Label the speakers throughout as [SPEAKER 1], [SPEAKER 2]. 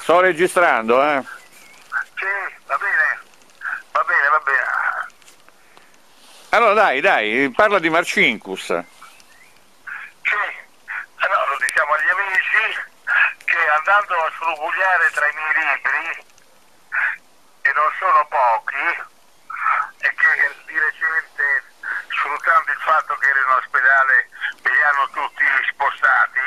[SPEAKER 1] Sto registrando,
[SPEAKER 2] Sì, va bene, va bene, va bene.
[SPEAKER 1] Allora dai, parla di Marcinkus.
[SPEAKER 2] Sì, allora lo diciamo agli amici che andando a sfrugugliare tra i miei libri, e non sono pochi, e che di recente, sfruttando il fatto che ero in ospedale, me li hanno tutti spostati,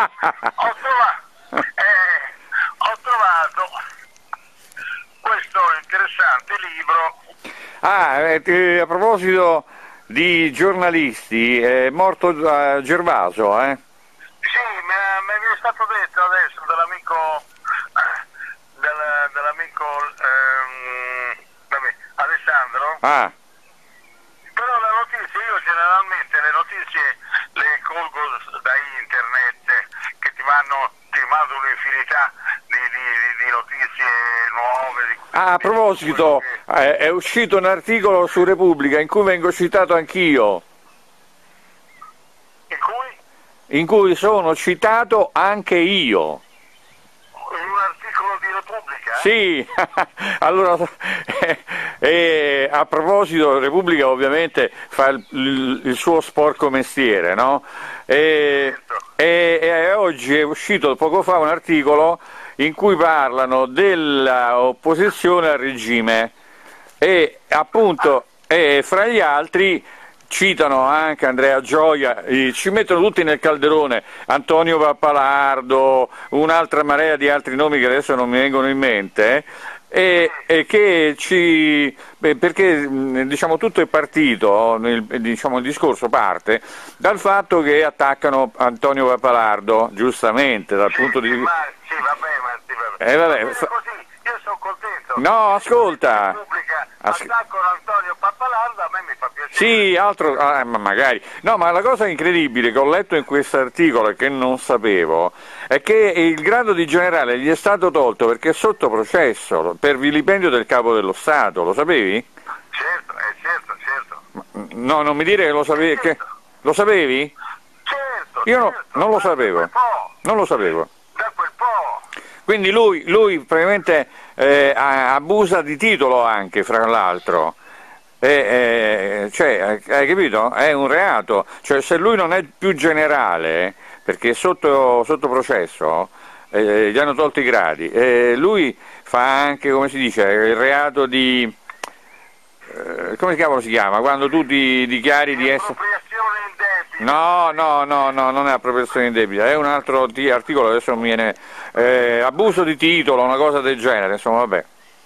[SPEAKER 2] ho trovato questo interessante libro.
[SPEAKER 1] A proposito di giornalisti, è morto Gervaso,
[SPEAKER 2] Sì, mi è stato detto adesso dall'amico Alessandro. Però la notizia, io generalmente le notizie le colgo da internet, che ti mando un'infinità di notizie nuove.
[SPEAKER 1] A proposito, è uscito un articolo su Repubblica in cui vengo citato anch'io. In cui sono citato anche io.
[SPEAKER 2] In un articolo di Repubblica?
[SPEAKER 1] Sì, allora, a proposito, Repubblica ovviamente fa il suo sporco mestiere, no? E oggi è uscito poco fa un articolo in cui parlano dell'opposizione al regime e appunto fra gli altri citano anche Andrea Gioia, ci mettono tutti nel calderone, Antonio Pappalardo, un'altra marea di altri nomi che adesso non mi vengono in mente, e che perché diciamo tutto è partito, diciamo, il discorso parte dal fatto che attaccano Antonio Pappalardo, giustamente, dal punto di vista...
[SPEAKER 2] Sì, vabbè. Così, io sono contento.
[SPEAKER 1] No, ascolta.
[SPEAKER 2] Attaccano Antonio Pappalardo, a me mi fa piacere.
[SPEAKER 1] Sì, altro, ma magari. No, ma la cosa incredibile che ho letto in questo articolo e che non sapevo è che il grado di generale gli è stato tolto perché è sotto processo per vilipendio del capo dello Stato, lo sapevi?
[SPEAKER 2] Certo.
[SPEAKER 1] No, non mi dire che lo sapevi.
[SPEAKER 2] Certo.
[SPEAKER 1] Lo sapevi?
[SPEAKER 2] Certo.
[SPEAKER 1] Io non lo sapevo. Non lo sapevo.
[SPEAKER 2] Da quel po'.
[SPEAKER 1] Quindi lui praticamente abusa di titolo anche, fra l'altro. Cioè, hai capito? È un reato. Cioè, se lui non è più generale, perché è sotto processo, gli hanno tolto i gradi, lui fa anche, come si dice, il reato di... come cavolo si chiama? Quando tu ti dichiari di essere...
[SPEAKER 2] Appropriazione indebita.
[SPEAKER 1] No, non è appropriazione indebita, è un altro articolo, adesso non mi viene... abuso di titolo, una cosa del genere, insomma, vabbè.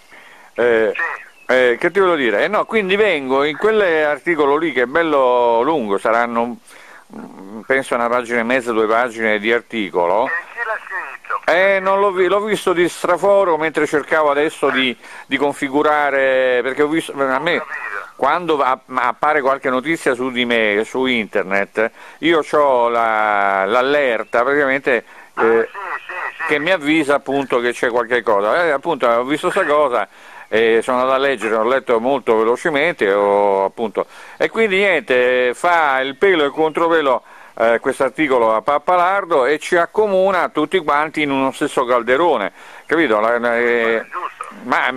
[SPEAKER 1] Che ti voglio dire? No, quindi vengo in quell'articolo lì che è bello lungo, saranno penso una pagina e mezza, 2 pagine di articolo.
[SPEAKER 2] E chi l'ha scritto?
[SPEAKER 1] Non l'ho visto di straforo mentre cercavo adesso di configurare, perché ho visto, a me quando appare qualche notizia su di me, su internet, io ho l'allerta praticamente che mi avvisa appunto che c'è qualche cosa. Appunto ho visto questa cosa. Sono andato a leggere, ho letto molto velocemente, appunto, e quindi niente, fa il pelo e il contropelo questo articolo a Pappalardo e ci accomuna tutti quanti in uno stesso calderone, capito? Ma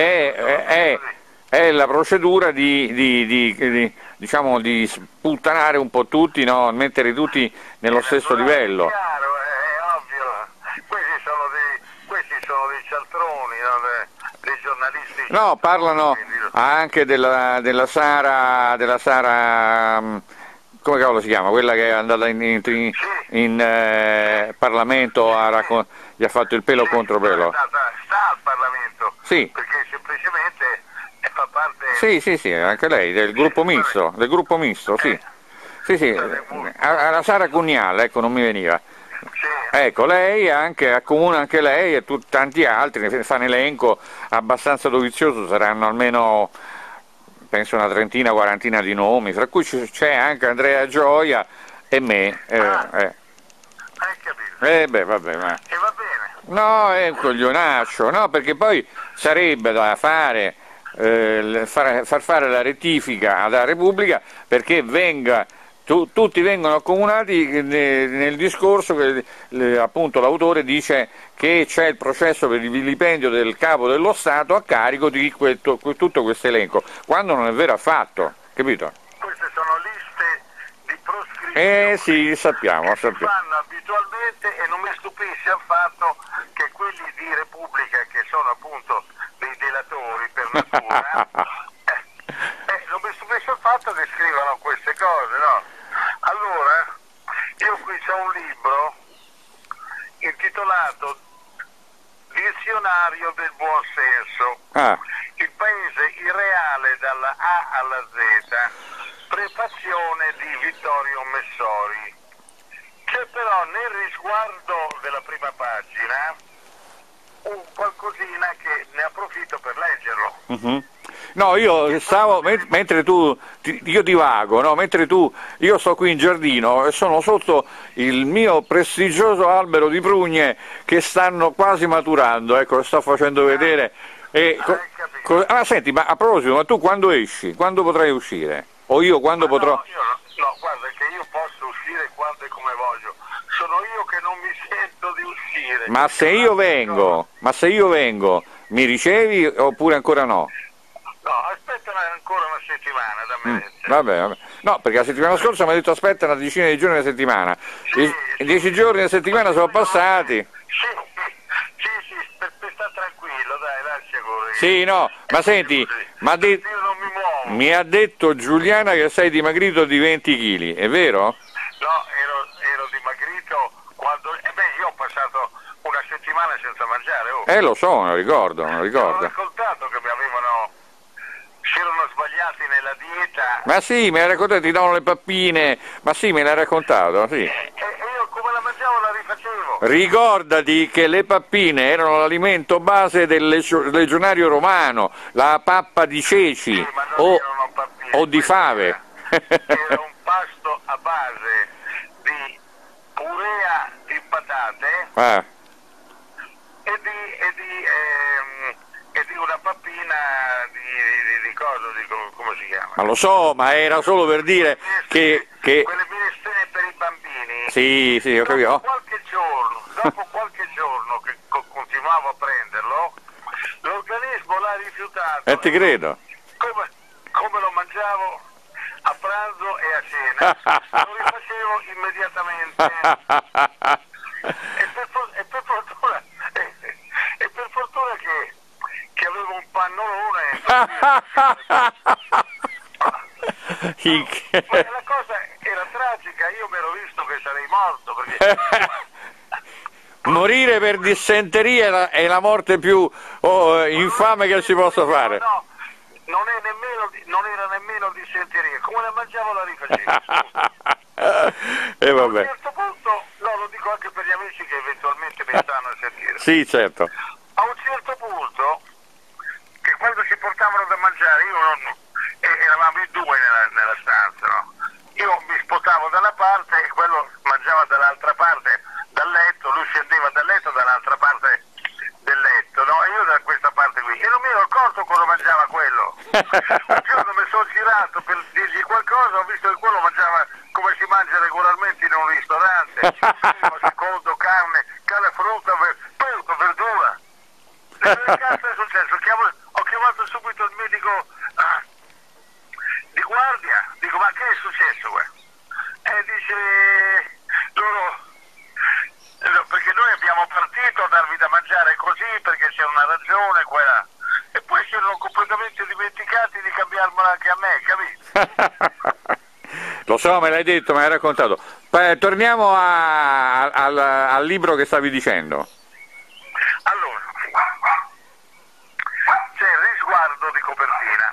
[SPEAKER 1] è la procedura diciamo, di sputtanare un po' tutti, no? Mettere tutti nello stesso livello.
[SPEAKER 2] È ovvio, questi sono dei cialtroni, no? Dei giornalisti.
[SPEAKER 1] No, parlano anche della Sara, come cavolo si chiama? Quella che è andata in Parlamento, gli ha fatto il pelo contro pelo.
[SPEAKER 2] Sta al Parlamento,
[SPEAKER 1] sì.
[SPEAKER 2] Perché semplicemente fa parte...
[SPEAKER 1] Sì, anche lei, del gruppo misto, sì. Sì, alla Sara Cuniale, ecco, non mi veniva. Ecco, lei accomuna anche lei e tanti altri, ne fa un elenco abbastanza dovizioso, saranno almeno, penso, una trentina, quarantina di nomi, fra cui c'è anche Andrea Gioia e me.
[SPEAKER 2] Hai capito?
[SPEAKER 1] Vabbè, ma...
[SPEAKER 2] E va bene.
[SPEAKER 1] No, è un coglionaccio, no, perché poi sarebbe da fare, far fare la rettifica alla Repubblica perché venga tutti vengono accomunati nel discorso che appunto l'autore dice che c'è il processo per il vilipendio del capo dello Stato a carico di tutto questo elenco, quando non è vero affatto, capito?
[SPEAKER 2] Queste sono liste di proscrizione
[SPEAKER 1] sì, sappiamo.
[SPEAKER 2] Si fanno abitualmente, e non mi stupisce affatto che quelli di Repubblica, che sono appunto dei delatori per natura, non mi stupisce il fatto che scrivano queste cose, no? Allora, io qui c'ho un libro intitolato Dizionario del buon senso, il paese irreale dalla A alla Z, prefazione di Vittorio Messori. C'è però nel risguardo della prima pagina un qualcosina che ne approfitto per leggerlo.
[SPEAKER 1] No, io stavo, mentre io divago, no? Mentre io sto qui in giardino e sono sotto il mio prestigioso albero di prugne che stanno quasi maturando, ecco, lo sto facendo vedere. Senti, ma a proposito, ma tu quando esci? Quando potrai uscire? O io quando potrò?
[SPEAKER 2] No, guarda che io posso uscire quando e come voglio, sono io che non mi sento di uscire.
[SPEAKER 1] Ma se io vengo, mi ricevi oppure ancora no?
[SPEAKER 2] No, aspetta ancora una settimana da me.
[SPEAKER 1] Vabbè. No, perché la settimana scorsa mi ha detto aspetta una decina di giorni alla settimana.
[SPEAKER 2] Sì,
[SPEAKER 1] 10 giorni a settimana sono passati.
[SPEAKER 2] Sì, per stare tranquillo, dai, lascia correre.
[SPEAKER 1] Sì, no, ma senti,
[SPEAKER 2] io non mi muovo.
[SPEAKER 1] mi ha detto Giuliana che sei dimagrito di 20 kg, è vero?
[SPEAKER 2] No, ero dimagrito quando... io ho passato una settimana senza mangiare.
[SPEAKER 1] Lo so, me lo ricordo.
[SPEAKER 2] Ho raccontato che si erano sbagliati nella dieta.
[SPEAKER 1] Ma sì, me l'hai raccontato, ti davano le pappine, ma sì, me l'hai raccontato, sì.
[SPEAKER 2] E io come la mangiavo la rifacevo.
[SPEAKER 1] Ricordati che le pappine erano l'alimento base del legionario romano, la pappa di ceci
[SPEAKER 2] erano pappine,
[SPEAKER 1] o di fave.
[SPEAKER 2] Era un pasto a base di purea di patate e di una pappina di cosa, come si chiama?
[SPEAKER 1] Ma lo so, ma era solo per dire che...
[SPEAKER 2] Quelle minestrine per i bambini.
[SPEAKER 1] Sì, ho capito.
[SPEAKER 2] Dopo qualche giorno che continuavo a prenderlo, l'organismo l'ha rifiutato.
[SPEAKER 1] Ti credo.
[SPEAKER 2] Come lo mangiavo a pranzo e a cena, lo rifacevo immediatamente. E per fortuna che avevo un pannolone. Ma la cosa era tragica, io mi ero visto che sarei morto perché...
[SPEAKER 1] Morire per dissenteria è la morte più infame che si possa fare.
[SPEAKER 2] No, non era nemmeno dissenteria, come la mangiavo la rifacevo.
[SPEAKER 1] E vabbè.
[SPEAKER 2] A un certo punto, lo dico anche per gli amici che eventualmente mi stanno a sentire.
[SPEAKER 1] Sì, certo.
[SPEAKER 2] A un certo punto, che quando ci portavano da mangiare, eravamo in due nella stanza, no? Io mi spostavo da una parte e quello mangiava dall'altra parte dal letto, lui scendeva dal letto dall'altra parte del letto, no? E io da questa parte qui. E non mi ero accorto quando mangiava quello. Un giorno mi sono girato per dirgli qualcosa, ho visto che quello mangiava come si mangia regolarmente in un ristorante, primo, secondo, carne, frutta, verdura. E che cazzo è successo? Ho chiamato subito il medico di guardia, dico ma che è successo? E dice perché noi abbiamo partito a darvi da mangiare così perché c'è una ragione quella, e poi si erano completamente dimenticati di cambiarmela anche a me, capito?
[SPEAKER 1] Lo so, me l'hai detto, me l'hai raccontato. Torniamo al libro che stavi dicendo.
[SPEAKER 2] Allora, c'è il risguardo di copertina,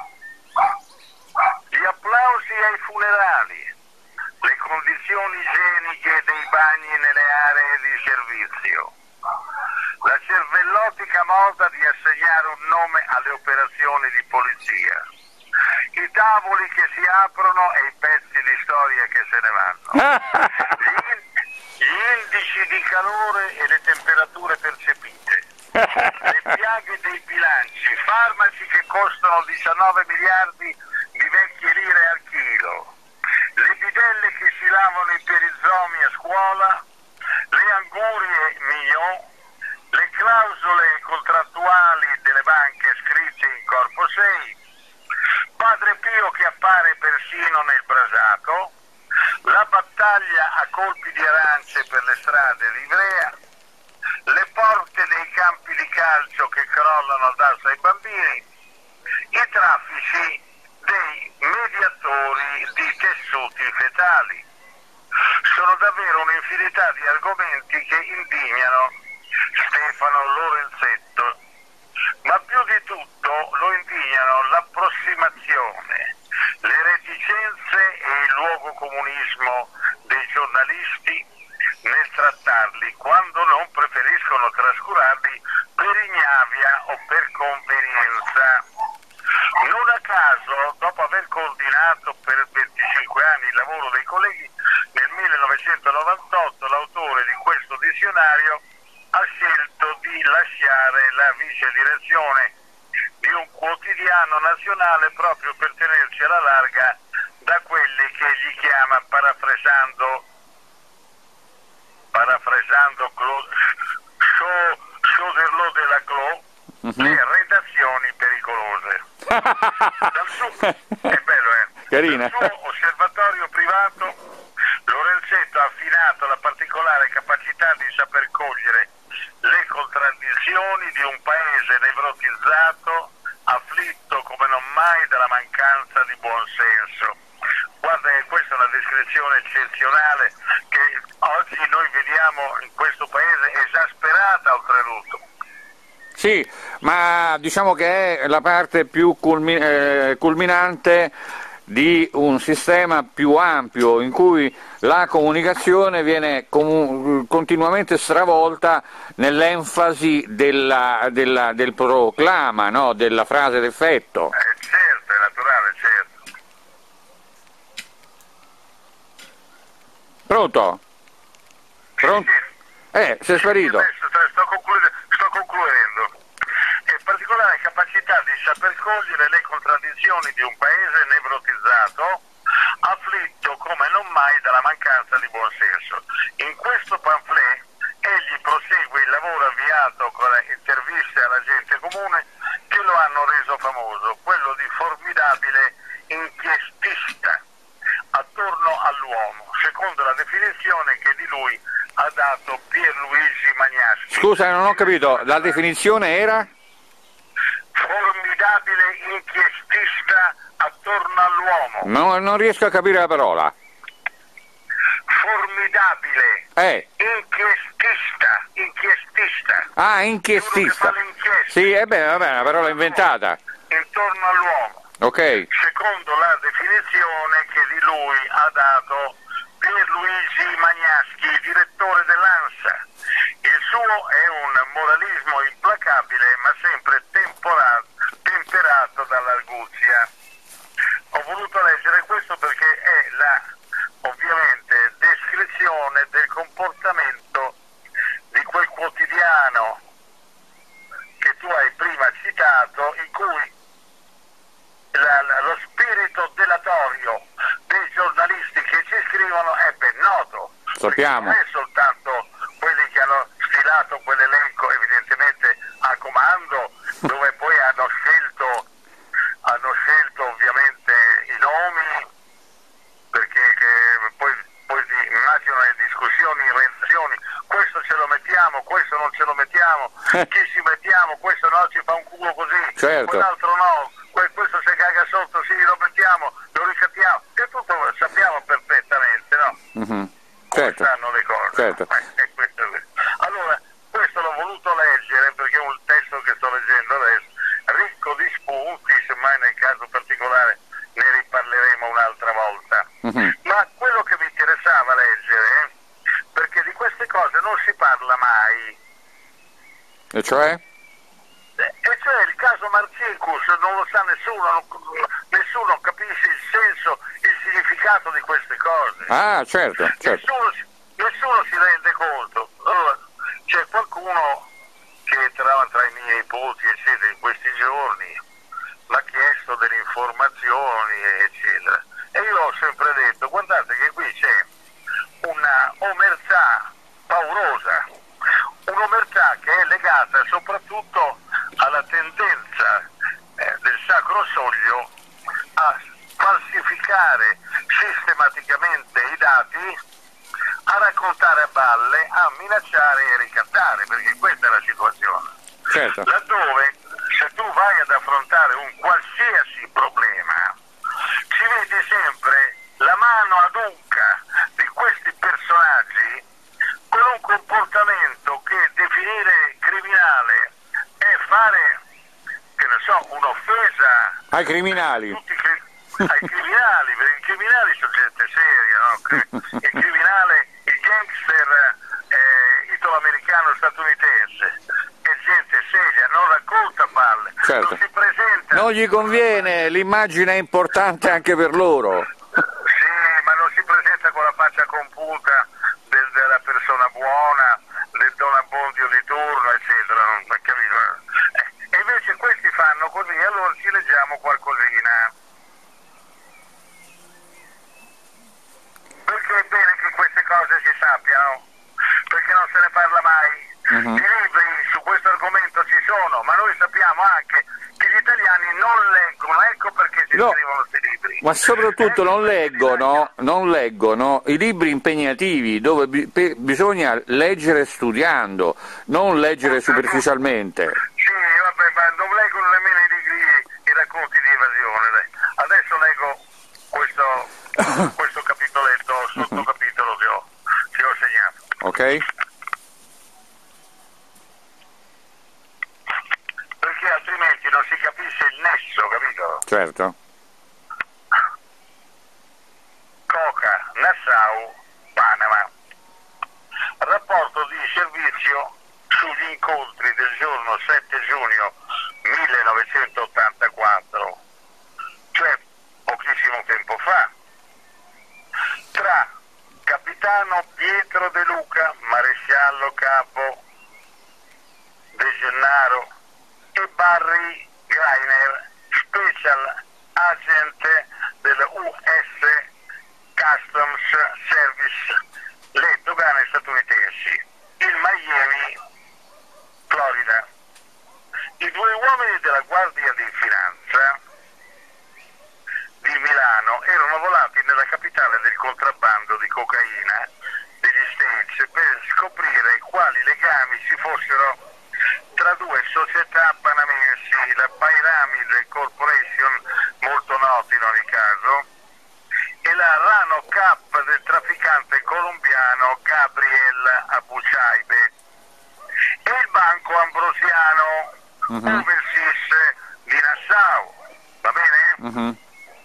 [SPEAKER 2] gli applausi ai funerali, le condizioni igieniche dei bagni nelle aree di servizio, la cervellotica moda di assegnare un nome alle operazioni di polizia, i tavoli che si aprono e i pezzi di storia che se ne vanno, gli indici di calore e le temperature percepite, le piaghe dei bilanci, farmaci che costano 19 miliardi di vecchie lire al chilo, l'epidemia bimbelle che si lavano i perizomi a scuola, le angurie mignon, le clausole contrattuali delle banche scritte in corpo 6, Padre Pio che appare persino nel brasato, la battaglia a colpi di arance per le strade di Ivrea, le porte dei campi di calcio che crollano addosso ai bambini, i traffici dei mediatori di tessuti fetali. Sono davvero un'infinità di argomenti che indignano Stefano Lorenzetto, ma più di tutto lo indignano l'approssimazione, le reticenze e il luogo comunismo dei giornalisti nel trattarli quando non preferiscono trascurarli per ignavia o per convenienza. Non a caso, dopo aver coordinato per 25 anni il lavoro dei colleghi, nel 1998 l'autore di questo dizionario ha scelto di lasciare la vice direzione di un quotidiano nazionale proprio per tenersi alla larga da quelli che gli chiama, parafrasando Choderlo della Clos, le redazioni pericolose. È bello,
[SPEAKER 1] Carina.
[SPEAKER 2] Dal suo osservatorio privato Lorenzetto ha affinato la particolare capacità di saper cogliere le contraddizioni di un paese nevrotizzato, afflitto come non mai dalla mancanza di buonsenso. Guarda che questa è una descrizione eccezionale che oggi noi vediamo in questo paese esasperata oltretutto.
[SPEAKER 1] Sì, ma diciamo che è la parte più culminante di un sistema più ampio in cui la comunicazione viene continuamente stravolta nell'enfasi del proclama, no? Della frase d'effetto.
[SPEAKER 2] Certo, è naturale, certo.
[SPEAKER 1] Pronto? Pronto? Sei sparito.
[SPEAKER 2] Sto concludendo. È particolare capacità di saper cogliere le contraddizioni di un paese nevrotizzato, afflitto come non mai dalla mancanza di buonsenso. In questo pamphlet egli prosegue il lavoro avviato con le interviste alla gente comune che lo hanno reso famoso, quello di formidabile inchiestista attorno all'uomo, secondo la definizione che di lui ha dato Pierluigi Magnaschi.
[SPEAKER 1] Scusa, non ho capito, la definizione era?
[SPEAKER 2] Formidabile inchiestista attorno all'uomo.
[SPEAKER 1] No, non riesco a capire la parola.
[SPEAKER 2] Formidabile inchiestista.
[SPEAKER 1] Ah, inchiestista. Sì, vabbè, una parola inventata.
[SPEAKER 2] Intorno all'uomo.
[SPEAKER 1] Ok.
[SPEAKER 2] Secondo la definizione che di lui ha dato Pierluigi Magnaschi, direttore dell'ANSA. Il suo è un moralismo implacabile ma sempre temperato dall'arguzia. Ho voluto leggere questo perché è la, ovviamente, descrizione del comportamento di quel quotidiano che tu hai prima citato, in cui lo spirito delatorio dei giornalisti che ci scrivono è ben noto.
[SPEAKER 1] Sappiamo.
[SPEAKER 2] Non è soltanto quelli che hanno stilato quell'elenco evidentemente a comando, dove poi hanno scelto ovviamente i nomi, perché poi immagino le discussioni in redazioni, questo ce lo mettiamo, questo non ce lo mettiamo, chi ci mettiamo, questo no ci fa un culo così,
[SPEAKER 1] certo.
[SPEAKER 2] Quell'altro no, questo se caga sotto, sì, lo mettiamo, lo ricattiamo, e tutto lo sappiamo perfettamente, no?
[SPEAKER 1] Mm-hmm.
[SPEAKER 2] Come
[SPEAKER 1] Certo.
[SPEAKER 2] stanno le cose.
[SPEAKER 1] Certo.
[SPEAKER 2] Questo. Allora, questo l'ho voluto leggere perché è un testo che sto leggendo adesso, ricco di spunti, semmai nel caso particolare ne riparleremo un'altra volta.
[SPEAKER 1] Mm-hmm.
[SPEAKER 2] Ma quello che mi interessava leggere, perché di queste cose non si parla mai,
[SPEAKER 1] E cioè?
[SPEAKER 2] e cioè il caso Marcinkus non lo sa nessuno capisce il senso, il significato di queste cose.
[SPEAKER 1] Ah, certo.
[SPEAKER 2] Nessuno si rende conto. Allora, c'è qualcuno che tra i miei nipoti eccetera in questi giorni mi ha chiesto delle informazioni eccetera, E io ho sempre detto, guardate che qui c'è una omertà paurosa, un'omertà che è legata soprattutto alla tendenza del Sacro Soglio a falsificare sistematicamente i dati, a raccontare a balle, a minacciare e ricattare, perché questa è la situazione.
[SPEAKER 1] Certo.
[SPEAKER 2] Laddove se tu vai ad affrontare un qualsiasi problema, ci vedi sempre la mano adunca di questi personaggi con un comportamento che definire criminale è fare, che ne so, un'offesa
[SPEAKER 1] ai criminali.
[SPEAKER 2] Ai criminali, perché i criminali sono gente seria, no? Il criminale, il gangster italo-americano statunitense è gente seria, non racconta balle,
[SPEAKER 1] Certo.
[SPEAKER 2] non si presenta.
[SPEAKER 1] Non gli conviene, l'immagine è importante anche per loro.
[SPEAKER 2] Sì, ma non si presenta con la faccia compunta della persona buona, del Don Abbondio di turno, eccetera, non capito? E invece questi fanno così, allora ci leggiamo qualcosina. Perché è bene che queste cose si sappiano, perché non se ne parla mai. I libri su questo argomento ci sono, ma noi sappiamo anche che gli italiani non leggono, ecco perché si scrivono questi libri.
[SPEAKER 1] Ma soprattutto non leggono i libri impegnativi, dove bisogna leggere studiando, non leggere superficialmente.
[SPEAKER 2] Sì, vabbè, ma non leggono nemmeno i racconti di evasione. Dai. Adesso leggo questo capitoletto, sottocapitolo che ho segnato.
[SPEAKER 1] Ok?
[SPEAKER 2] Perché altrimenti non si capisce il nesso, capito?
[SPEAKER 1] Certo.
[SPEAKER 2] Coca, Nassau, Panama. Rapporto di servizio sugli incontri del giorno 7 giugno 1984, cioè pochissimo tempo fa, tra capitano Pietro De Luca, maresciallo capo De Gennaro, e Barry Greiner, special agent dell'US Customs Service, le dogane statunitensi, in Miami, Florida. I due uomini della Guardia di Finanza di Milano erano volati nella capitale del contrabbando di cocaina degli States per scoprire quali legami ci fossero tra due società panamensi, la Pyramid Corporation, molto nota in ogni caso, e la Rano Cap del trafficante colombiano Gabriel Abuchaibe, e il Banco Ambrosiano Overseas di Nassau, va bene?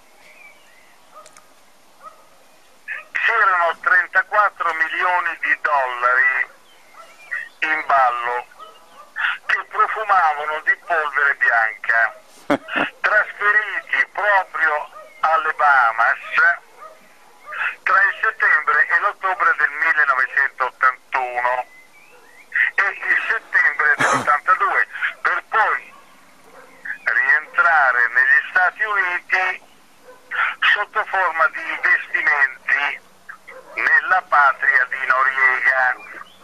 [SPEAKER 2] C'erano 34 milioni di dollari in ballo che profumavano di polvere bianca, trasferiti proprio alle Bahamas tra il settembre e l'ottobre del 1981 e il settembre dell'82, per poi rientrare negli Stati Uniti sotto forma di investimenti nella patria di Noriega,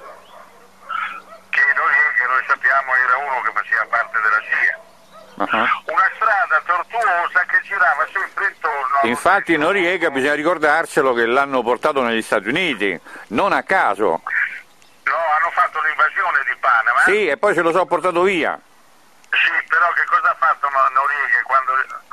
[SPEAKER 2] che Noriega, noi sappiamo, era uno che faceva parte della CIA. Una strada tortuosa che girava sempre intorno.
[SPEAKER 1] Infatti Noriega, bisogna ricordarselo, che l'hanno portato negli Stati Uniti, non a caso.
[SPEAKER 2] No, hanno fatto l'invasione di Panama.
[SPEAKER 1] Sì, e poi se lo so portato via.
[SPEAKER 2] Sì, però che cosa ha fatto Noriega quando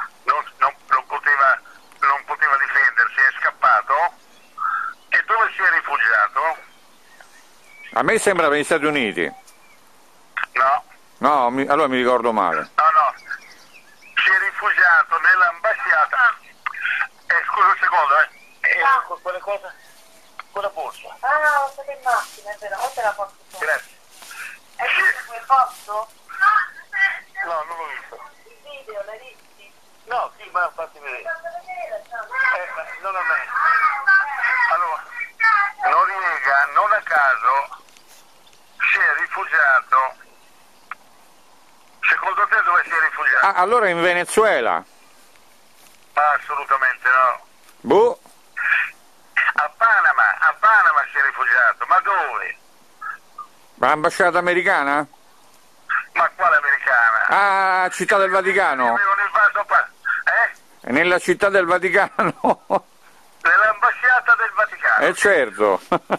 [SPEAKER 2] non poteva difendersi? È scappato. E dove si è rifugiato?
[SPEAKER 1] A me sembra per gli Stati Uniti.
[SPEAKER 2] No.
[SPEAKER 1] No, allora mi ricordo male.
[SPEAKER 2] No. Si è rifugiato nell'ambasciata. Scusa un secondo, quelle cose? Quella borsa.
[SPEAKER 3] Ah, state in macchina, è vero, te la porto su.
[SPEAKER 2] Grazie.
[SPEAKER 3] Hai visto quel posto?
[SPEAKER 2] No, non l'ho visto.
[SPEAKER 3] Il video, l'hai visti?
[SPEAKER 2] No, sì, ma fatti vedere. Non a me. Allora, Noriega non a caso si è rifugiato. Secondo te dove si è rifugiato?
[SPEAKER 1] Ah, allora in Venezuela.
[SPEAKER 2] Ma assolutamente no.
[SPEAKER 1] Boh.
[SPEAKER 2] A Panama si è rifugiato, ma dove?
[SPEAKER 1] L'ambasciata americana?
[SPEAKER 2] Ma quale americana?
[SPEAKER 1] Ah, Città del Vaticano.
[SPEAKER 2] Avevano il vaso
[SPEAKER 1] Nella Città del Vaticano.
[SPEAKER 2] Nell'ambasciata del Vaticano.
[SPEAKER 1] Certo.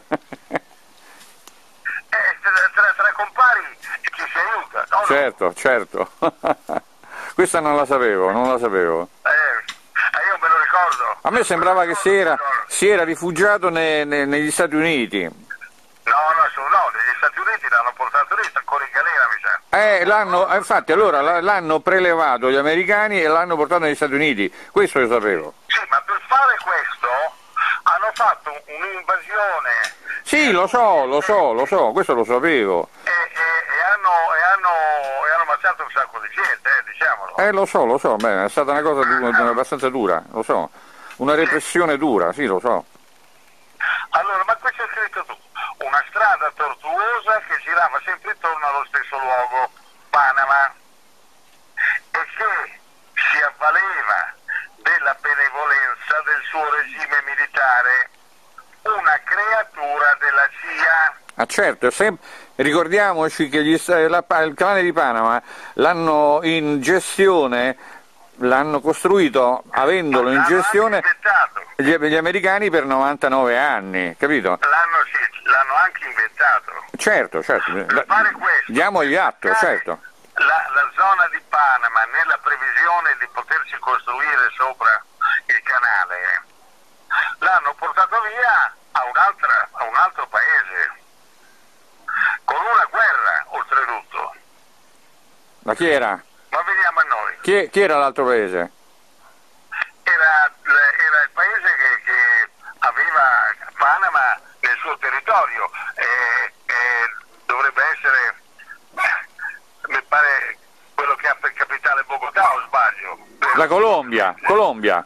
[SPEAKER 2] Tra compari ci si aiuta, no?
[SPEAKER 1] Certo, certo. Questa non la sapevo.
[SPEAKER 2] Io me lo ricordo.
[SPEAKER 1] A me sembrava che si era rifugiato negli Stati Uniti.
[SPEAKER 2] No, negli Stati Uniti l'hanno portato lì, sta ancora in galera, mi sa.
[SPEAKER 1] Infatti allora l'hanno prelevato gli americani e l'hanno portato negli Stati Uniti, questo io sapevo.
[SPEAKER 2] Sì, ma per fare questo hanno fatto un'invasione.
[SPEAKER 1] Sì, lo so, questo lo sapevo.
[SPEAKER 2] E hanno ammazzato un sacco di gente, diciamolo.
[SPEAKER 1] Lo so, beh, è stata una cosa abbastanza dura, lo so. Una repressione dura, sì, lo so.
[SPEAKER 2] Allora, ma qui c'è scritto tu, una strada tortuosa che girava sempre intorno allo stesso luogo, Panama, e che si avvaleva della benevolenza del suo regime militare, una creatura della CIA.
[SPEAKER 1] Ah certo, ricordiamoci che il canale di Panama l'hanno in gestione, l'hanno costruito avendolo in gestione gli americani per 99 anni, capito?
[SPEAKER 2] L'hanno anche inventato.
[SPEAKER 1] Certo.
[SPEAKER 2] Per fare questo,
[SPEAKER 1] Diamogli atto, certo.
[SPEAKER 2] La zona di Panama, nella previsione di potersi costruire sopra il canale, l'hanno portato via a un altro paese, con una guerra oltretutto.
[SPEAKER 1] Ma chi era?
[SPEAKER 2] Ma veniamo a noi.
[SPEAKER 1] Chi era l'altro paese?
[SPEAKER 2] Era il paese che aveva Panama nel suo territorio e dovrebbe essere, mi pare, quello che ha per capitale Bogotà, o sbaglio?
[SPEAKER 1] La Colombia.
[SPEAKER 2] La Colombia.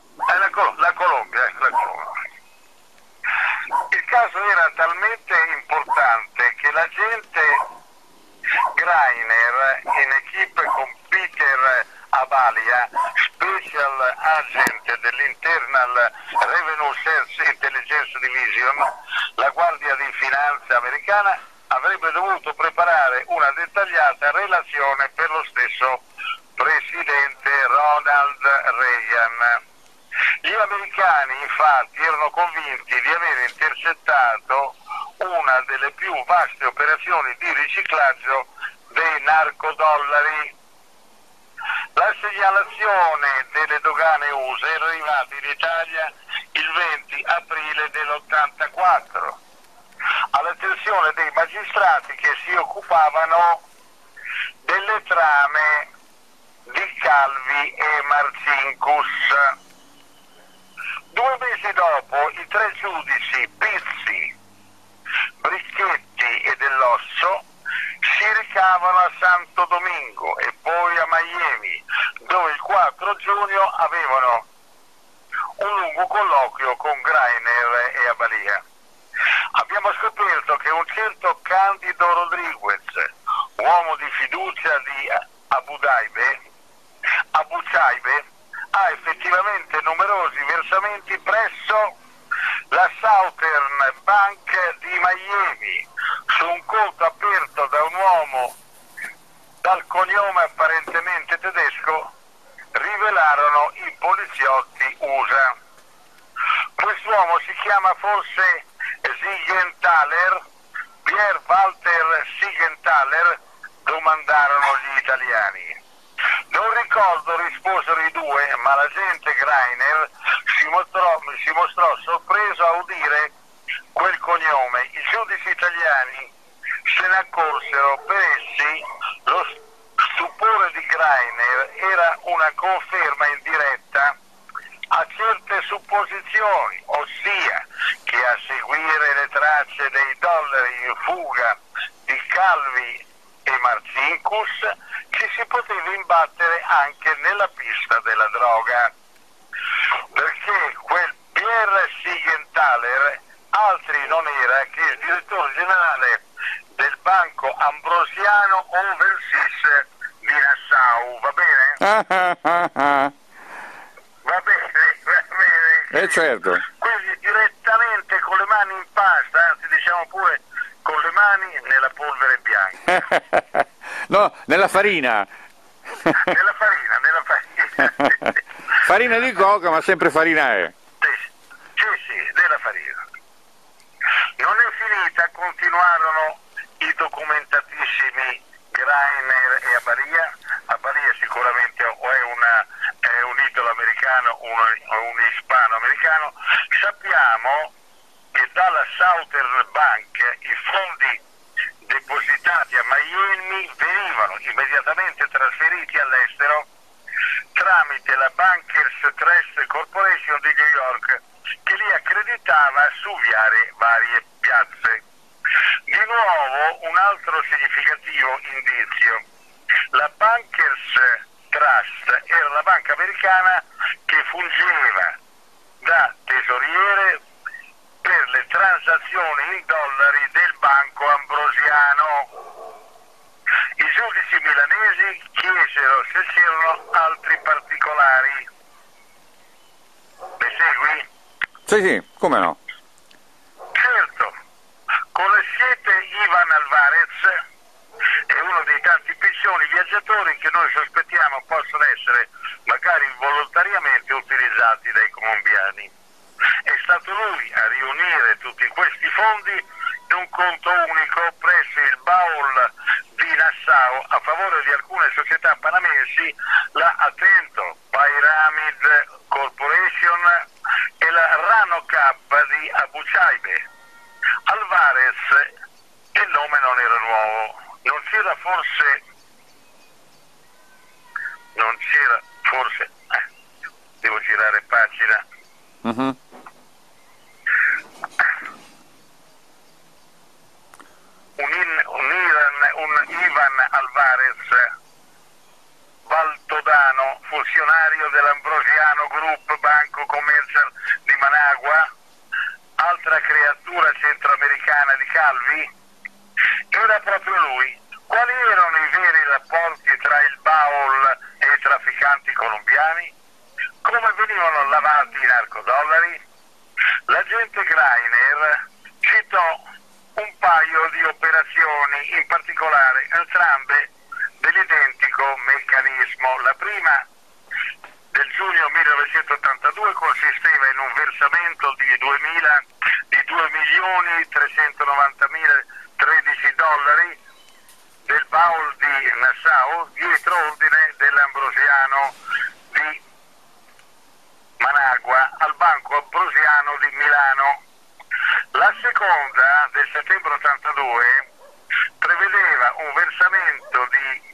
[SPEAKER 2] Il caso era talmente importante che l'agente Greiner, in equipe con Peter Avalia, Special Agent dell'Internal Revenue Service Intelligence Division, la Guardia di Finanza americana, avrebbe dovuto preparare una dettagliata relazione per lo stesso presidente Ronald Reagan. Gli americani infatti erano convinti di aver intercettato una delle più vaste operazioni di riciclaggio dei narcodollari. La segnalazione delle dogane USA era arrivata in Italia il 20 aprile dell'84 all'attenzione dei magistrati che si occupavano delle trame di Calvi e Marcinkus. 2 mesi dopo i 3 giudici Pizzi, Brichetti e Dell'Osso si ricavano a Santo Domingo e poi a Miami, dove il 4 giugno avevano un lungo colloquio con Greiner e Avalia. Abbiamo scoperto che un certo Candido Rodriguez, uomo di fiducia di Abu Chaibe, ha effettivamente numerosi versamenti presso la Southern Bank di Miami su un conto aperto da un uomo dal cognome apparentemente tedesco, rivelarono i poliziotti USA. Quest'uomo si chiama forse Siegenthaler, Pierre Walter Siegenthaler, domandarono gli italiani. Non ricordo, risposero i due, ma l'agente Greiner si mostrò sorpreso a udire quel cognome. I giudici italiani se ne accorsero, per essi lo stupore di Greiner era una conferma indiretta a certe supposizioni, ossia che a seguire le tracce dei dollari in fuga di Calvi e Marcinkus ci si poteva imbattere anche nella pista della droga, perché quel Pierre Siegenthaler altri non era che il direttore generale del Banco Ambrosiano Overseas di Nassau, va bene? Va bene,
[SPEAKER 1] certo.
[SPEAKER 2] Quindi direttamente con le mani in pasta, anzi diciamo pure con le mani nella polvere bianca.
[SPEAKER 1] No, nella farina.
[SPEAKER 2] Nella farina, nella farina.
[SPEAKER 1] Farina di coca, ma sempre farina è.
[SPEAKER 2] Sì, della farina. Non è finita, continuarono i documentatissimi Greiner e Abalia. Abalia sicuramente è un italo-americano, un ispano-americano. Sappiamo che dalla Southern Bank i fondi depositati a Miami venivano immediatamente trasferiti all'estero tramite la Bankers Trust Corporation di New York, che li accreditava su varie piazze. Di nuovo un altro significativo indizio: la Bankers Trust era la banca americana che fungeva da tesoriere per le transazioni in dollari del Banco Ambrosiano. I giudici milanesi chiesero se c'erano altri particolari. Mi segui?
[SPEAKER 1] Sì, come no?
[SPEAKER 2] Certo, con le scelte Ivan Alvarez è uno dei tanti piccioni viaggiatori che noi sospettiamo possono essere magari involontariamente utilizzati dai colombiani. È stato lui a riunire tutti questi fondi in un conto unico presso il Baul di Nassau a favore di alcune società panamensi, la Atento Pyramid Corporation e la Rano Cap di Abu Chaibe. Alvarez, il nome non era nuovo, non c'era forse, devo girare pagina.
[SPEAKER 1] Uh-huh.
[SPEAKER 2] Un Ivan Alvarez Valtodano, funzionario dell'Ambrosiano Group Banco Commercial di Managua, altra creatura centroamericana di Calvi, era proprio lui. Quali erano i veri rapporti tra il Baul e i trafficanti colombiani? Come venivano lavati i narcodollari? L'agente Greiner citò un paio di operazioni, in particolare entrambe dell'identico meccanismo. La prima, del giugno 1982, consisteva in un versamento di 2.390.013 dollari del Baul di Nassau dietro ordine dell'Ambrosiano di Managua al Banco Ambrosiano di Milano. La seconda, del settembre 82, prevedeva un versamento di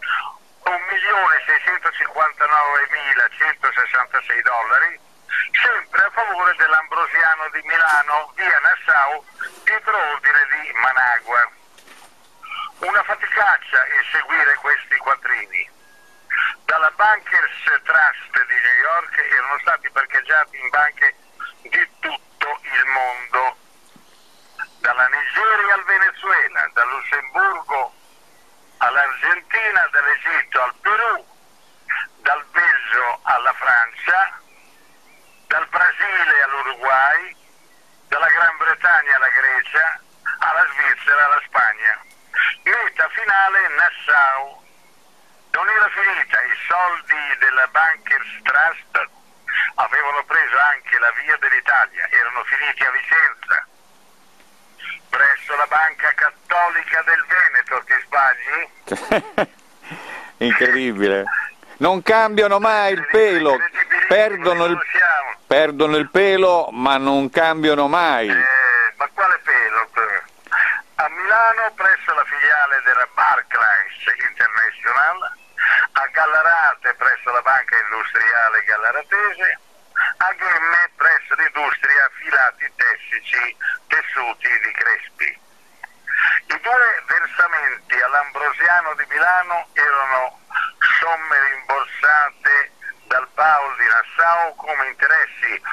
[SPEAKER 2] 1.659.166 dollari, sempre a favore dell'Ambrosiano di Milano via Nassau dietro ordine di Managua. Una faticaccia inseguire questi quattrini. Dalla Bankers Trust di New York erano stati parcheggiati in banche di tutto il mondo, dalla Nigeria al Venezuela, dal Lussemburgo all'Argentina, dall'Egitto al Perù, dal Belgio alla Francia, dal Brasile all'Uruguay, dalla Gran Bretagna alla Grecia, alla Svizzera, alla Spagna. Meta finale Nassau. Non era finita, i soldi della Bankers Trust avevano preso anche la via dell'Italia, erano finiti a Vicenza, presso la Banca Cattolica del Veneto, ti sbagli?
[SPEAKER 1] Incredibile. Non cambiano mai il pelo, perdono il pelo ma non cambiano mai.
[SPEAKER 2] Ma quale pelo? A Milano presso la filiale della Barclays International, a Gallarate presso la Banca Industriale Gallaratese, a Ghemme presso l'industria filati tessici tessuti di Crespi. I due versamenti all'Ambrosiano di Milano erano somme rimborsate dal Baul di Nassau come interessi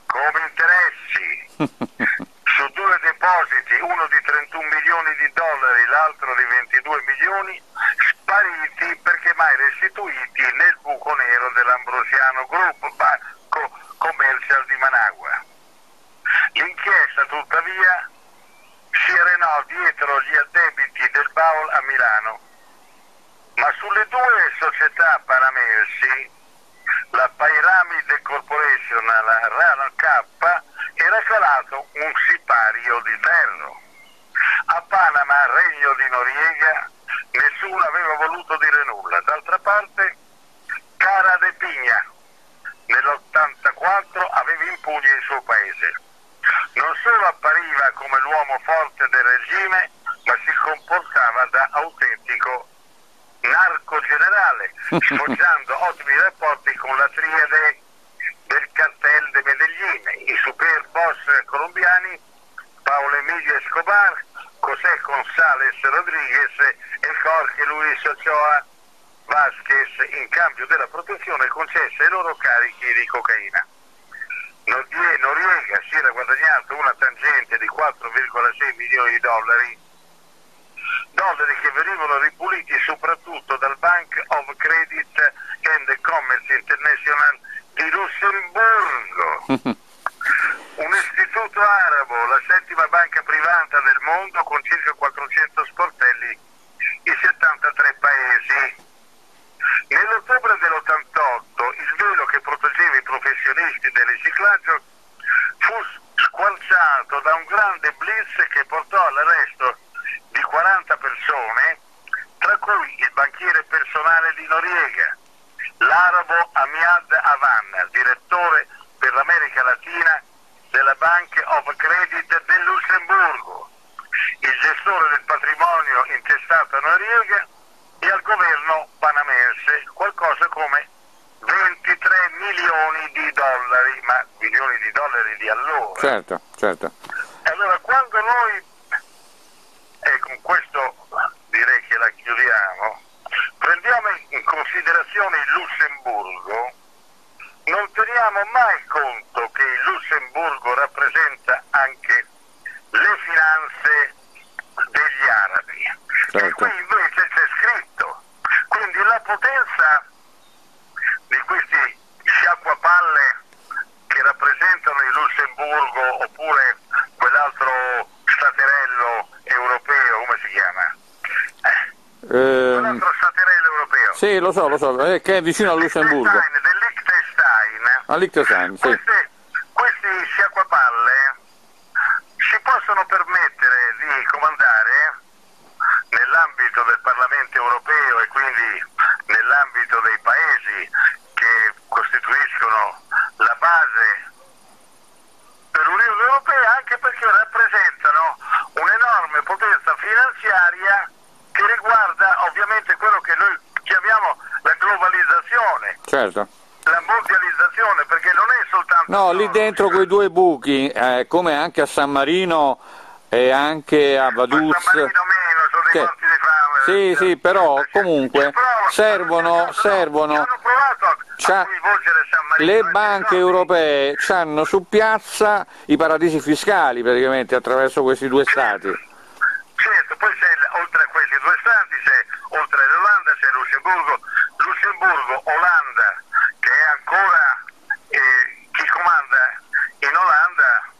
[SPEAKER 2] su due depositi, uno di 31 milioni di dollari, l'altro di 22 milioni, spariti perché mai restituiti nel buco nero dell'Ambrosiano Group Banco Commercial di Managua. tuttavia si arenò dietro gli addebiti del Baul a Milano, ma sulle due società panamensi, la Pyramid Corporation e la Rana K, era calato un sipario di ferro. A Panama, regno di Noriega, nessuno aveva voluto dire nulla. D'altra parte, Cara de Pigna nell'84 aveva in pugno il suo paese. Non solo appariva come l'uomo forte del regime, ma si comportava da autentico narco generale, sfoggiando ottimi rapporti con la triade del cartel de Medellín, i super boss colombiani Paolo Emilio Escobar, José González Rodríguez e Jorge Luis Ochoa Vázquez, in cambio della protezione concessa ai loro carichi di cocaina. Noriega si era guadagnato una tangente di 4,6 milioni di dollari che venivano ripuliti soprattutto dal Bank of Credit and Commerce International di Lussemburgo, un istituto arabo, la settima banca privata del mondo con circa 400 sportelli in 73 paesi. Nell'ottobre dell'88 il velo che proteggeva i professionisti del riciclaggio fu squarciato da un grande blitz che portò all'arresto di 40 persone, tra cui il banchiere personale di Noriega, l'arabo Amiad Avan, direttore per l'America Latina della Bank of Credit del Lussemburgo, il gestore del patrimonio intestato a Noriega e al governo panamense, qualcosa come 23 milioni di dollari, ma milioni di dollari di allora.
[SPEAKER 1] Certo, certo.
[SPEAKER 2] E allora quando noi, e con questo direi che la chiudiamo, prendiamo in considerazione il Lussemburgo, non teniamo mai conto che il Lussemburgo rappresenta anche le finanze degli arabi.
[SPEAKER 1] Certo.
[SPEAKER 2] E qui invece c'è scritto, quindi la potenza di questi sciacquapalle che rappresentano il Lussemburgo oppure quell'altro staterello europeo, come si chiama? Quell'altro staterello europeo.
[SPEAKER 1] Sì, lo so, che è vicino al Lussemburgo.
[SPEAKER 2] Del Liechtenstein.
[SPEAKER 1] A Liechtenstein, sì.
[SPEAKER 2] Questi sciacquapalle si possono permettere di comandare nell'ambito del Parlamento europeo e quindi nell'ambito dei paesi che costituiscono la base dell'Unione Europea, anche perché rappresentano un'enorme potenza finanziaria che riguarda ovviamente quello che noi chiamiamo la globalizzazione.
[SPEAKER 1] Certo.
[SPEAKER 2] La mondializzazione, perché non è soltanto...
[SPEAKER 1] No, lì dentro quei due buchi, come anche a San Marino e anche a Vaduz.
[SPEAKER 2] A San Marino meno, sono dei morti di fame.
[SPEAKER 1] Sì, però comunque servono
[SPEAKER 2] hanno provato a coinvolgere San Marino.
[SPEAKER 1] Le banche europee hanno su piazza i paradisi fiscali praticamente attraverso questi due stati.
[SPEAKER 2] Certo, poi c'è, oltre a questi due stati, c'è, oltre all'Olanda, c'è Lussemburgo, Olanda, che è ancora chi comanda in Olanda,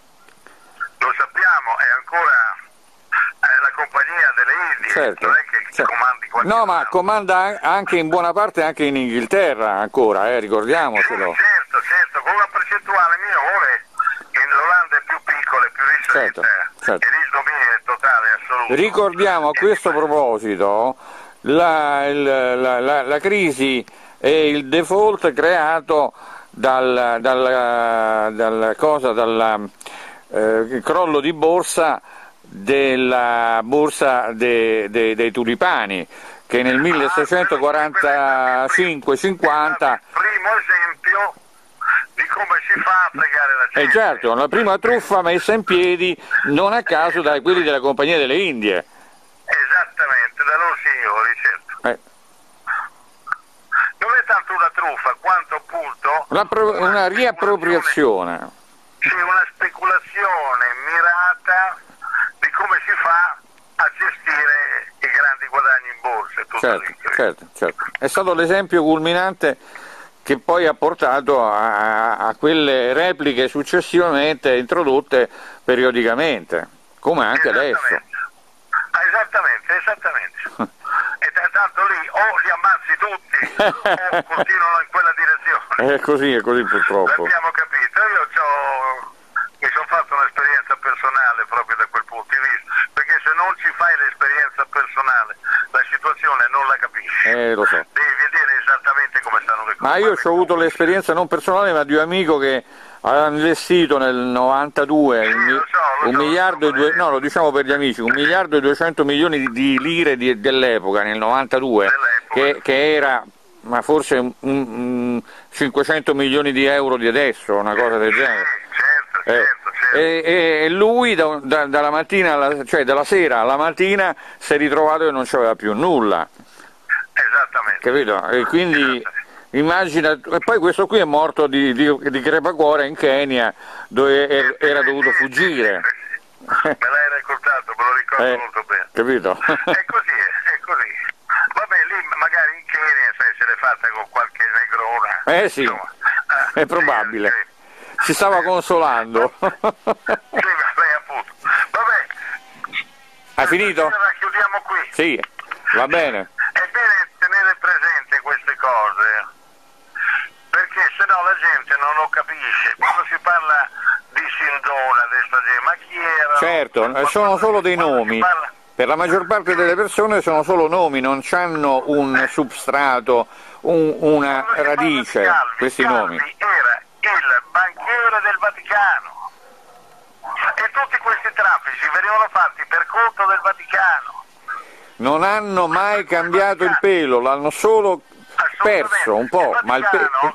[SPEAKER 2] lo sappiamo, è ancora la compagnia delle Indie,
[SPEAKER 1] Certo,
[SPEAKER 2] non è che comandi qualche
[SPEAKER 1] no, ma
[SPEAKER 2] anno.
[SPEAKER 1] comanda anche in buona parte anche in Inghilterra ancora, ricordiamocelo.
[SPEAKER 2] Certo, con una percentuale minore, che l'Olanda è più piccola e più ristretta,
[SPEAKER 1] certo.
[SPEAKER 2] e lì il dominio è totale, assoluto.
[SPEAKER 1] Ricordiamo a questo proposito la crisi e il default creato dal crollo di borsa della borsa dei tulipani, che nel 1645-50
[SPEAKER 2] primo esempio di come si fa a fregare la gente.
[SPEAKER 1] certo, la prima truffa messa in piedi non a caso da quelli della Compagnia delle Indie.
[SPEAKER 2] Esattamente, da loro signori, certo. Non è tanto una truffa quanto appunto
[SPEAKER 1] Una riappropriazione.
[SPEAKER 2] C'è una speculazione mirata di come si fa a gestire i grandi guadagni in borsa.
[SPEAKER 1] Certo. È stato l'esempio culminante che poi ha portato a quelle repliche successivamente introdotte periodicamente, come anche adesso.
[SPEAKER 2] Esattamente. E tanto lì o li ammazzi tutti o continuano in quella direzione.
[SPEAKER 1] È così purtroppo.
[SPEAKER 2] L'abbiamo capito. Mi sono fatto un'esperienza personale proprio da quel punto di vista, perché se non ci fai l'esperienza personale la situazione non la capisci.
[SPEAKER 1] Lo so.
[SPEAKER 2] Devi vedere esattamente come stanno le cose.
[SPEAKER 1] Ma io ho avuto l'esperienza non personale, ma di un amico che aveva investito nel 92 1 miliardo e due, no, lo diciamo per gli amici, 1 miliardo e 200 milioni di lire dell'epoca, nel 92, che era ma forse 500 milioni di euro di adesso, una cosa del genere.
[SPEAKER 2] Certo.
[SPEAKER 1] E lui dalla mattina, cioè dalla sera alla mattina si è ritrovato che non c'aveva più nulla.
[SPEAKER 2] Esattamente.
[SPEAKER 1] Capito? E quindi immagina, e poi questo qui è morto di crepacuore in Kenya, dove era dovuto fuggire.
[SPEAKER 2] Me l'hai raccontato, me lo ricordo molto bene.
[SPEAKER 1] Capito?
[SPEAKER 2] È così. Vabbè, lì magari in Kenya se l'è fatta con qualche negrona.
[SPEAKER 1] Sì,
[SPEAKER 2] insomma,
[SPEAKER 1] è probabile. Si stava consolando.
[SPEAKER 2] Sì, vabbè, appunto. Vabbè.
[SPEAKER 1] Hai finito?
[SPEAKER 2] La chiudiamo qui.
[SPEAKER 1] Sì, va bene.
[SPEAKER 2] È bene tenere presente queste cose, perché sennò la gente non lo capisce. Quando si parla di Sindona, di sta gente, ma chi era?
[SPEAKER 1] Certo, sono solo dei nomi. Per la maggior parte delle persone sono solo nomi, non hanno un substrato, una radice, questi nomi.
[SPEAKER 2] Era il banchiere del Vaticano e tutti questi traffici venivano fatti per conto del Vaticano.
[SPEAKER 1] Non hanno mai cambiato il pelo, l'hanno solo perso un po',
[SPEAKER 2] ma il Vaticano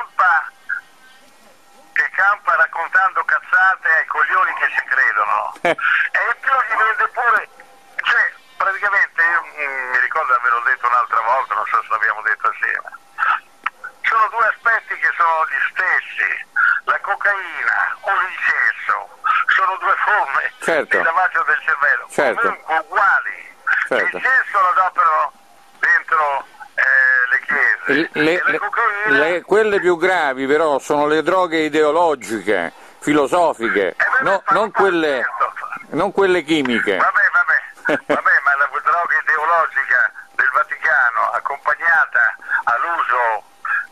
[SPEAKER 2] che campa raccontando cazzate ai coglioni che ci credono e in più gli vende pure, cioè praticamente io mi ricordo di averlo detto un'altra volta, non so se l'abbiamo detto assieme, sono due aspetti che sono gli stessi, la cocaina o il gesso sono due forme di lavaggio del cervello, comunque uguali.
[SPEAKER 1] Certo.
[SPEAKER 2] Il gesso lo adoperano dentro le chiese,
[SPEAKER 1] quelle più gravi però sono le droghe ideologiche, filosofiche, non quelle chimiche.
[SPEAKER 2] Vabbè, ma la droga ideologica del Vaticano accompagnata all'uso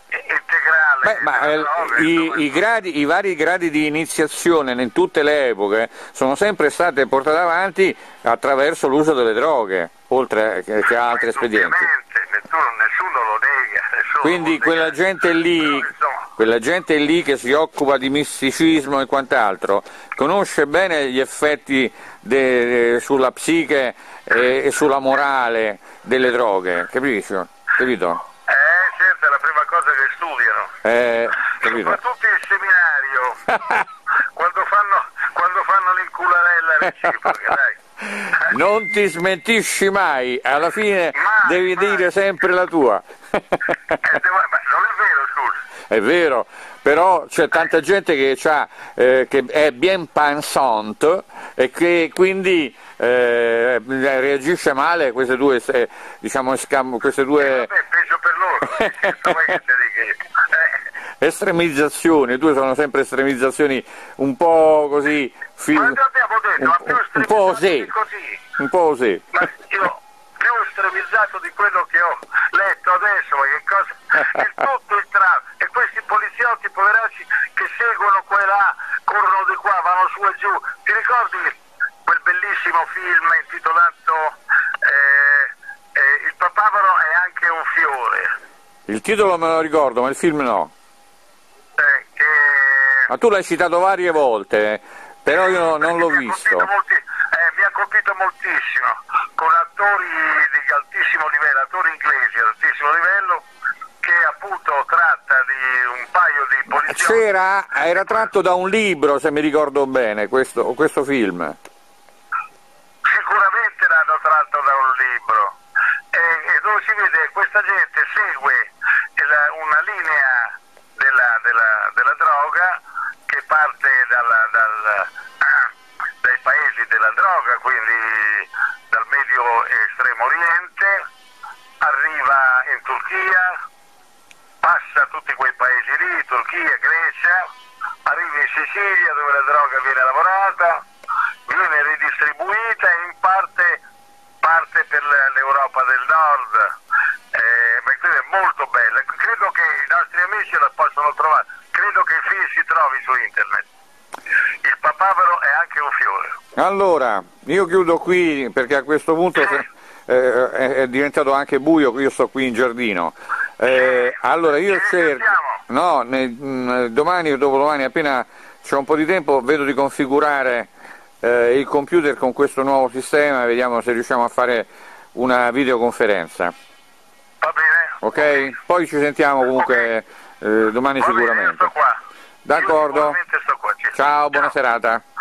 [SPEAKER 2] integrale
[SPEAKER 1] i vari gradi di iniziazione in tutte le epoche sono sempre state portate avanti attraverso l'uso delle droghe, oltre che altri espedienti.
[SPEAKER 2] Nessuno lo nega.
[SPEAKER 1] Quindi quella gente lì che si occupa di misticismo e quant'altro conosce bene gli effetti sulla psiche e sulla morale delle droghe, capito?
[SPEAKER 2] Certo, è la prima cosa che studiano. Soprattutto in seminario, quando fanno l'incularella reciproca, dai.
[SPEAKER 1] Non ti smentisci mai, alla fine devi dire sempre la tua.
[SPEAKER 2] Non è vero, scusa.
[SPEAKER 1] È vero, però c'è tanta gente che è bien pensante e che quindi reagisce male a queste due, queste due
[SPEAKER 2] peggio per loro.
[SPEAKER 1] estremizzazioni, sono sempre estremizzazioni un po' così,
[SPEAKER 2] ma abbiamo detto,
[SPEAKER 1] un po' così.
[SPEAKER 2] Ma io più estremizzato di quello che ho letto adesso, ma che cosa? Tutto il traffico e questi poliziotti poveracci che seguono qua e là, corrono di qua, vanno su e giù. Ti ricordi quel bellissimo film intitolato Il papavero è anche un fiore?
[SPEAKER 1] Il titolo me lo ricordo, ma il film no. Ma tu l'hai citato varie volte, però io non l'ho visto.
[SPEAKER 2] Mi ha colpito moltissimo, con attori di altissimo livello, attori inglesi di altissimo livello, che appunto tratta di un paio di poliziotti.
[SPEAKER 1] Era tratto da un libro, se mi ricordo bene, questo film.
[SPEAKER 2] Sicuramente l'hanno tratto da un libro, e dove si vede questa gente segue una linea della droga che parte dai paesi della droga, quindi dal Medio Estremo Oriente, arriva in Turchia, passa tutti quei paesi lì, Turchia, Grecia, arriva in Sicilia dove la droga viene lavorata, viene ridistribuita e in parte per l'Europa del Nord, ma è molto bella. Credo che i nostri amici la possano trovare, credo che il film si trovi su internet. Il papavero è anche un fiore.
[SPEAKER 1] Allora, io chiudo qui perché a questo punto è diventato anche buio, io sto qui in giardino. Allora io cerco, no, domani o dopodomani, appena c'è un po' di tempo, vedo di configurare il computer con questo nuovo sistema, vediamo se riusciamo a fare una videoconferenza.
[SPEAKER 2] Va bene?
[SPEAKER 1] Ok? Poi ci sentiamo comunque domani sicuramente.
[SPEAKER 2] Io sto qua.
[SPEAKER 1] D'accordo?
[SPEAKER 2] Io sicuramente sto qua.
[SPEAKER 1] Ciao, buona serata.